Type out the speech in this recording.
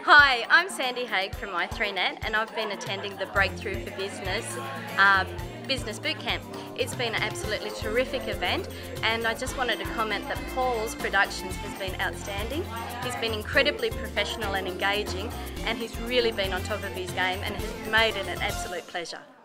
Hi, I'm Sandy Haig from i3Net and I've been attending the Breakthrough for Business Business Bootcamp. It's been an absolutely terrific event and I just wanted to comment that Paul's Productions has been outstanding. He's been incredibly professional and engaging and he's really been on top of his game and has made it an absolute pleasure.